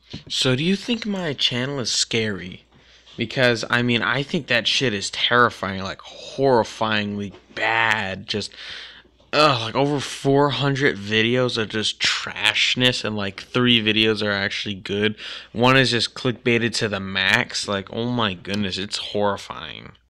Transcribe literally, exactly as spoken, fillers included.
So do you think my channel is scary? Because I mean, I think that shit is terrifying, like horrifyingly bad. Just ugh, like over four hundred videos are just trashness, and like three videos are actually good. One is just clickbaited to the max. Like, oh my goodness, it's horrifying.